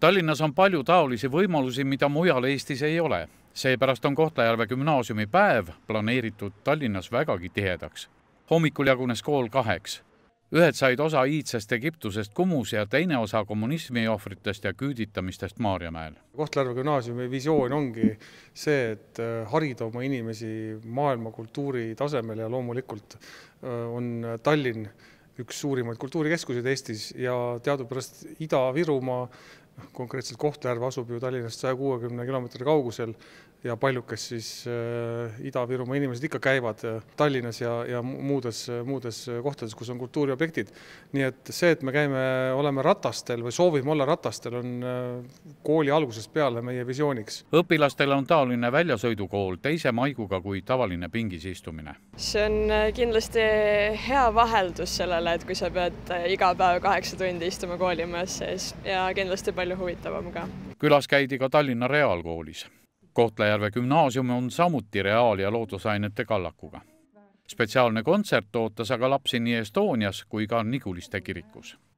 Tallinnas on palju taolisi võimalusi, mida mujal Eestis ei ole. Seepärast on Kohtla-Järve gümnaasiumi päev planeeritud Tallinnas vägagi tihedaks. Hommikul jagunes kool 2. Ühed said osa iidsest Egiptusest Kumus ja teine osa kommunismi ohvritest ja küüditamistest Maarjamäel. Kohtla-Järve gümnaasiumi visioon ongi see, et harida oma inimesi maailma kultuuri tasemel ja loomulikult on Tallinn üks suurimaid kultuurikeskuseid Eestis ja teadupärast Ida-Virumaa, konkreetselt Kohtla-Järve asub ju Tallinnast 160 kilomeetri kaugusel ja paljukes siis Ida-Virumaa inimesed ikka käivad Tallinnas ja muudes kohtades, kus on kultuuriobjektid. Nii et see, et me oleme ratastel või soovime olla ratastel, on kooli algusest peale meie visiooniks. Õpilastel on taoline väljasõidukool teise maiguga kui tavaline pingis istumine. See on kindlasti hea vaheldus sellele, et kui sa pead iga päev 8 tundi istuma koolimajas sees ja kindlasti palju huvitavam ka. Külas käidi ka Tallinna Reaalkoolis. Kohtla-Järve gümnaasium on samuti reaal- ja loodusainete kallakuga. Spetsiaalne kontsert ootas aga lapsi nii Estonias kui ka Niguliste kirikus.